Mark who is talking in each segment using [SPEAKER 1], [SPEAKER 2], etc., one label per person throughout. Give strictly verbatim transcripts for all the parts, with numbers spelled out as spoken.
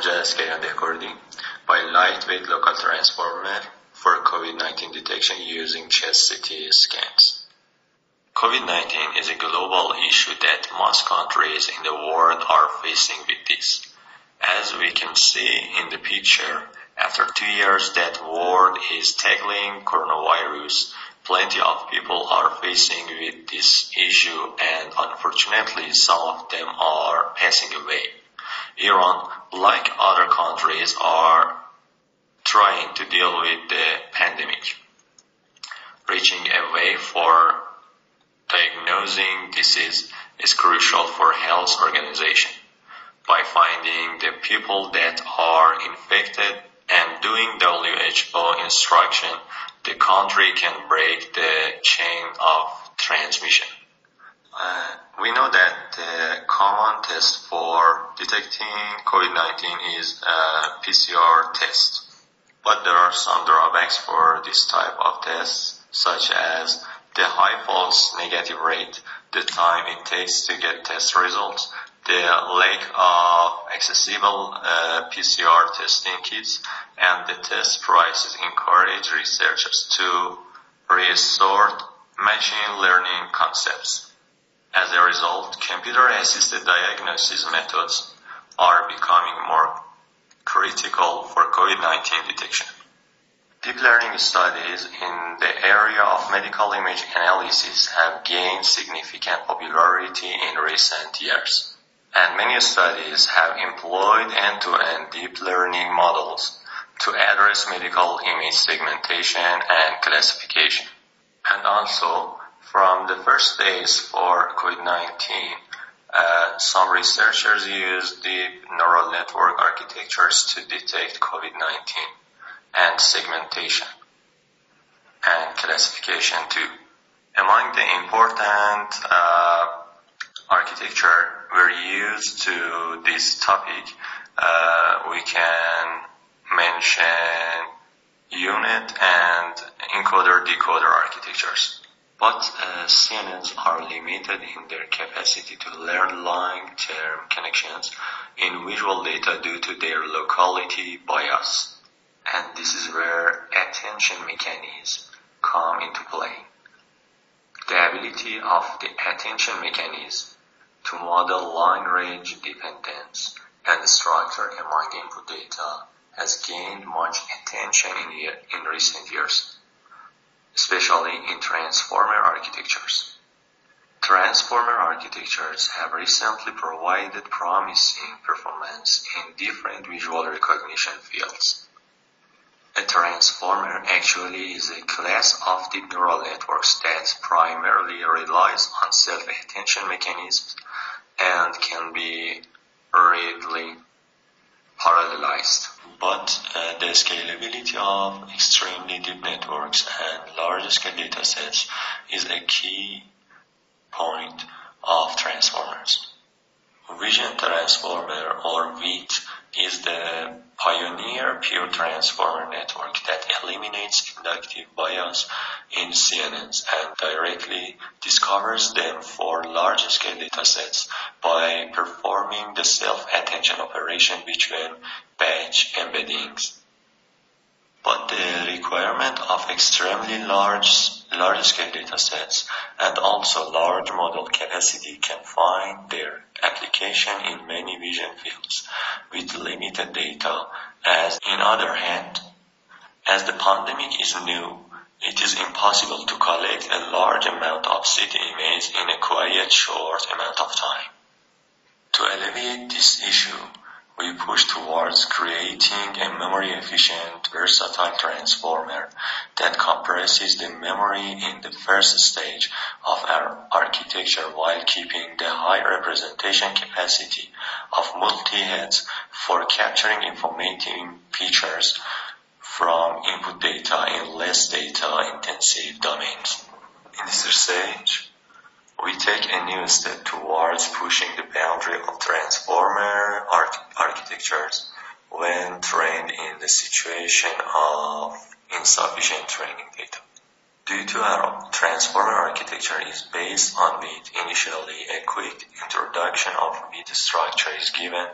[SPEAKER 1] Hojat Asgarian Dehkordi by lightweight local transformer for COVID nineteen detection using chest C T scans. COVID nineteen is a global issue that most countries in the world are facing with this. As we can see in the picture, after two years that world is tackling coronavirus, plenty of people are facing with this issue and unfortunately some of them are passing away. Iran, like other countries, are trying to deal with the pandemic. Reaching a way for diagnosing disease is crucial for health organization. By finding the people that are infected and doing W H O instruction, the country can break the chain of transmission. Uh, we know that the common test for detecting COVID nineteen is a P C R test. But there are some drawbacks for this type of tests, such as the high false negative rate, the time it takes to get test results, the lack of accessible uh, P C R testing kits, and the test prices encourage researchers to resort machine learning concepts. As a result, computer-assisted diagnosis methods are becoming more critical for COVID nineteen detection. Deep learning studies in the area of medical image analysis have gained significant popularity in recent years, and many studies have employed end-to-end deep learning models to address medical image segmentation and classification. And also, from the first days for COVID nineteen, uh, some researchers use deep neural network architectures to detect COVID nineteen and segmentation and classification too. Among the important uh, architecture we're used to this topic, uh, we can mention unit and encoder-decoder architectures. But uh, C N Ns are limited in their capacity to learn long-term connections in visual data due to their locality bias. And this is where attention mechanisms come into play. The ability of the attention mechanism to model long-range dependence and structure among input data has gained much attention in, year, in recent years, especially in transformer architectures. Transformer architectures have recently provided promising performance in different visual recognition fields. A transformer actually is a class of deep neural networks that primarily relies on self-attention mechanisms and can be readily parallelized. But uh, the scalability of extremely deep networks and large-scale datasets is a key point of transformers. Vision Transformer, or V I T, is the pioneer pure transformer network that eliminates inductive bias in C N Ns and directly discovers them for large-scale datasets by performing the self-attention operation between batch embeddings. But the requirement of extremely large, large-scale datasets and also large model capacity can find their application in many vision fields with limited data, as in other hand, as the pandemic is new, it is impossible to collect a large amount of C T images in a quiet short amount of time. To alleviate this issue, we push towards creating a memory-efficient, versatile transformer that compresses the memory in the first stage of our architecture while keeping the high representation capacity of multi-heads for capturing informative features from input data in less data-intensive domains. In this stage, we take a new step towards pushing the boundary of transformer arch architectures when trained in the situation of insufficient training data. Due to our transformer architecture is based on V I T, initially a quick introduction of V I T structure is given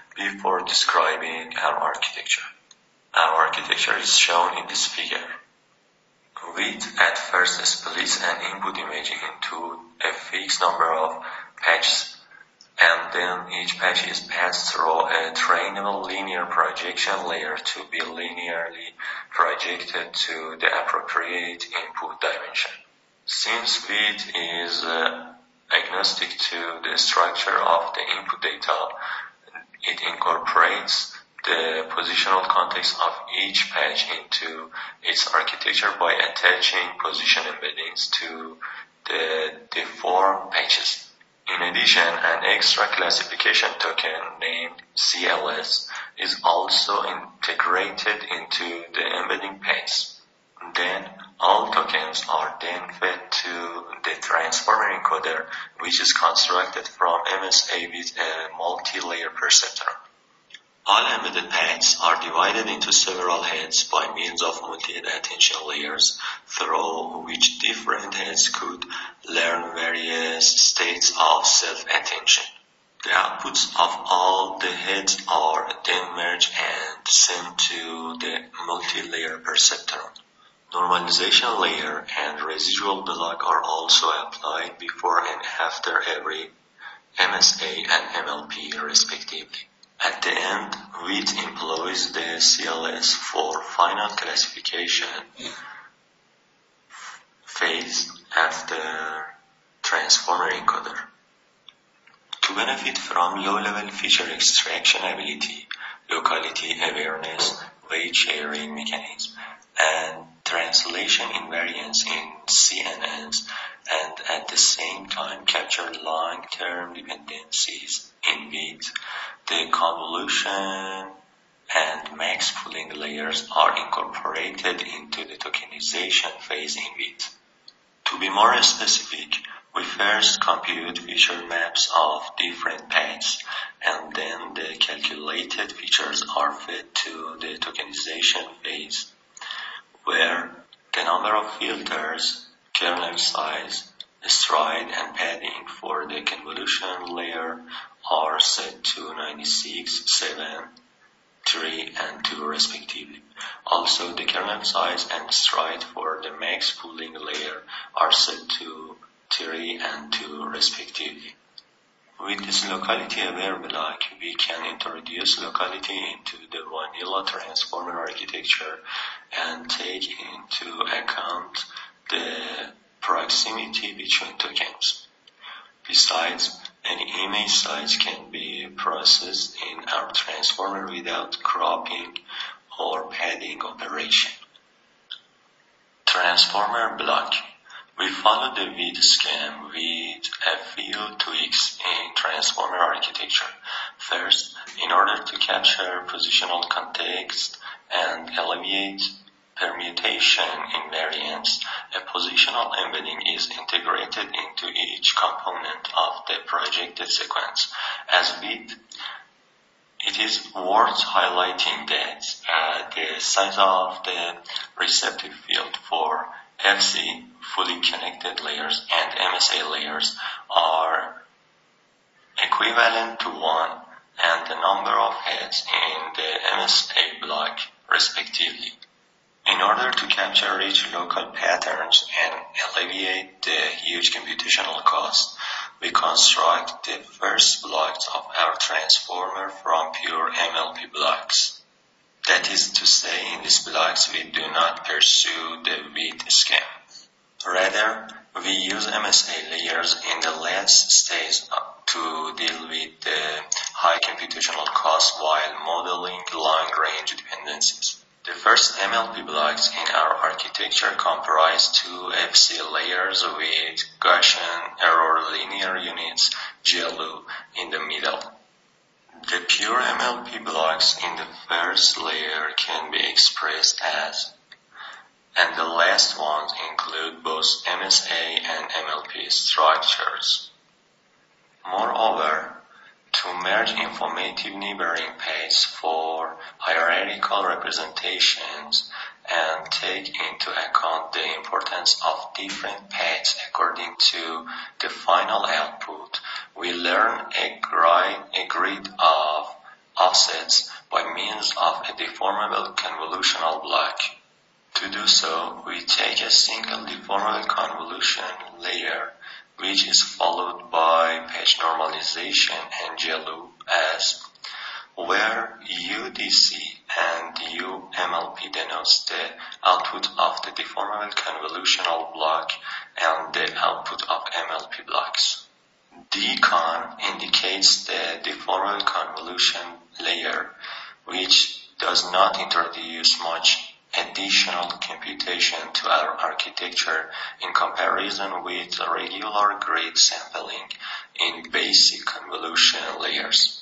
[SPEAKER 1] Before describing our architecture, our architecture is shown in this figure. Width at first splits an input image into a fixed number of patches, and then each patch is passed through a trainable linear projection layer to be linearly projected to the appropriate input dimension. Since width is uh, agnostic to the structure of the input data, it incorporates the positional context of each patch into its architecture by attaching position embeddings to the deformed patches. In addition, an extra classification token named C L S is also integrated into the embedding paths. Then, all tokens are then fed to the transformer encoder, which is constructed from M S A with a multi-layer perceptor. All embedded paths are divided into several heads by means of multi-head attention layers, through which different heads could learn various states of self-attention. The outputs of all the heads are then merged and sent to the multi-layer perceptor. Normalization layer and residual block are also applied before and after every M S A and M L P respectively. At the end, width employs the C L S for final classification phase at the transformer encoder. To benefit from low-level feature extraction ability, locality awareness, weight sharing mechanism, and translation invariance in C N Ns, and at the same time capture long-term dependencies in width, the convolution and max pooling layers are incorporated into the tokenization phase in width. To be more specific, we first compute feature maps of different paths, and then the calculated features are fed to the tokenization phase, where the number of filters, kernel size, stride, and padding for the convolution layer are set to ninety-six, seven, three, and two respectively. Also, the kernel size and stride for the max pooling layer are set to three and two respectively. With this locality-aware block, we can introduce locality into the vanilla transformer architecture and take into account the proximity between tokens. Besides, any image size can be processed in our transformer without cropping or padding operation. Transformer block. We follow the width scheme with a few tweaks in transformer architecture. First, in order to capture positional context and alleviate permutation invariance, a positional embedding is integrated into each component of the projected sequence. As width, it is worth highlighting that uh, the size of the receptive field for F C, fully connected layers, and M S A layers are equivalent to one, and the number of heads in the M S A block respectively. In order to capture rich local patterns and alleviate the huge computational cost, we construct the first blocks of our transformer from pure M L P blocks. That is to say, in these blocks we do not pursue the width scheme. Rather, we use M S A layers in the last stage to deal with the high computational cost while modeling long-range dependencies. The first M L P blocks in our architecture comprise two F C layers with Gaussian error linear units, G L U, in the middle. The pure M L P blocks in the first layer can be expressed as, and the last ones include both M S A and M L P structures. Moreover, to merge informative neighboring paths for hierarchical representations and take into account the importance of different paths according to the final output, we learn a grid, a grid of offsets by means of a deformable convolutional block. To do so, we take a single deformable convolution layer, which is followed by patch normalization and G L U as, where U D C and U M L P denotes the output of the deformable convolutional block and the output of M L P blocks. D-con indicates the deformable convolution layer, which does not introduce much additional computation to our architecture in comparison with regular grade sampling in basic convolution layers.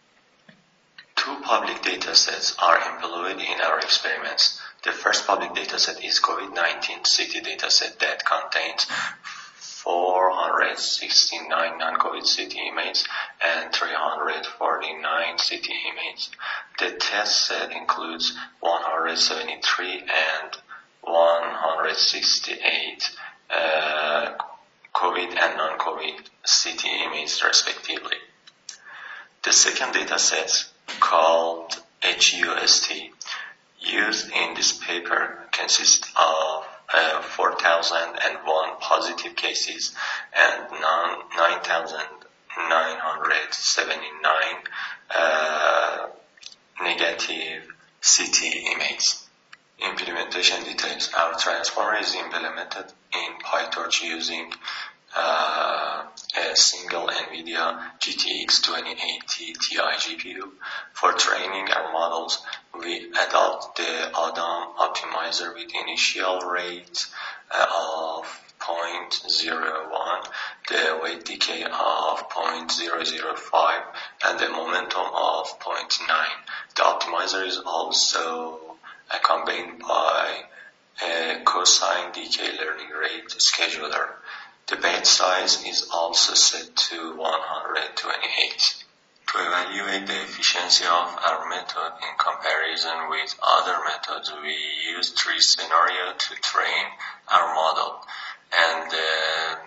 [SPEAKER 1] Two public datasets are employed in our experiments. The first public dataset is COVID nineteen C T dataset that contains four hundred sixty-nine non-COVID C T images and three hundred forty-nine C T images. The test set includes one hundred seventy-three and one hundred sixty-eight uh, COVID and non-COVID C T images respectively. The second dataset, called H U S T, used in this paper consists of uh, four thousand one positive cases and nine thousand nine hundred seventy-nine uh, negative C T images. Implementation details. Our transformer is implemented in PyTorch using uh, a single NVIDIA G T X twenty eighty Ti G P U. For training our models, we adopt the Adam optimizer with initial rate uh, of zero point zero one, the weight decay of zero point zero zero five, and the momentum of zero point nine. The optimizer is also accompanied by a cosine decay learning rate scheduler. The batch size is also set to one hundred twenty-eight. To evaluate the efficiency of our method in comparison with other methods, we use three scenarios to train our model, and the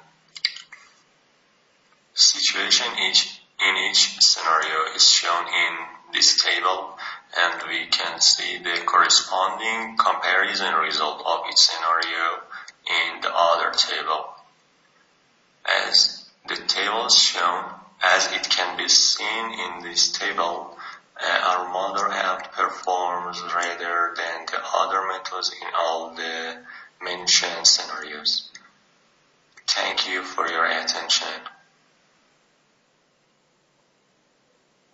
[SPEAKER 1] situation each in each scenario is shown in this table, and we can see the corresponding comparison result of each scenario in the other table. As the table is shown, as it can be seen in this table, uh, our model outperforms rather than the other methods in all the mentioned scenarios. Thank you for your attention.